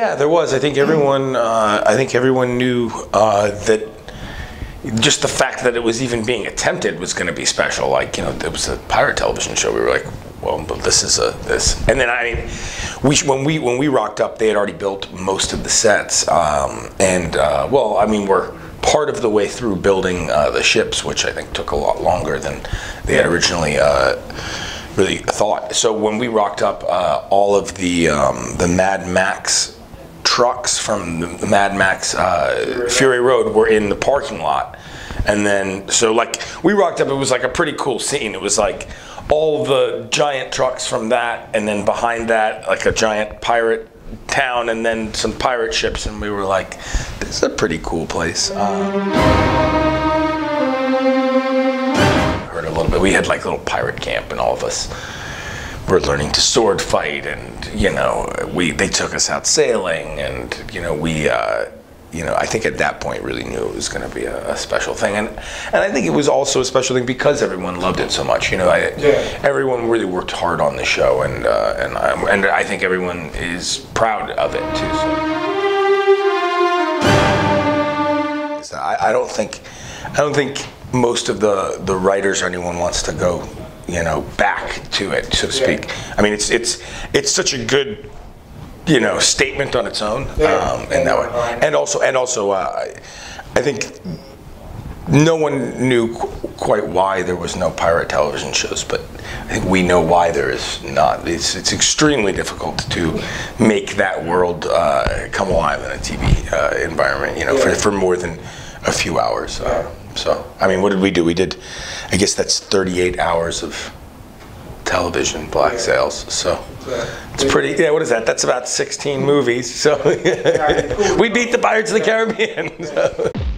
Yeah, there was. I think everyone knew that just the fact that it was even being attempted was going to be special. Like, you know, it was a pirate television show. We were like, well, but this is this. And then when we rocked up, they had already built most of the sets, well, I mean, we're part of the way through building the ships, which I think took a lot longer than they had originally really thought. So when we rocked up, all of the Mad Max trucks from the Mad Max Fury Road were in the parking lot. And then, so like, we rocked up, it was like a pretty cool scene. It was like all the giant trucks from that, and then behind that, like a giant pirate town, and then some pirate ships, and we were like, this is a pretty cool place. Heard a little bit, we had like a little pirate camp, and all of us were learning to sword fight, and, you know, they took us out sailing, and, you know, I think at that point really knew it was going to be a special thing, and I think it was also a special thing because everyone loved it so much. You know, everyone really worked hard on the show, and I think everyone is proud of it too. So I don't think most of the writers or anyone wants to go, you know, back to it, so to speak. I mean, it's such a good, you know, statement on its own, in that way. And also, I think no one knew quite why there was no pirate television shows, but I think we know why there is not. It's extremely difficult to make that world come alive in a TV environment, you know, for more than a few hours. So, I mean, what did we do? We did, I guess that's 38 hours of television, Black Sails. So it's pretty, what is that? That's about 16 movies. So we beat the Pirates of the Caribbean. So.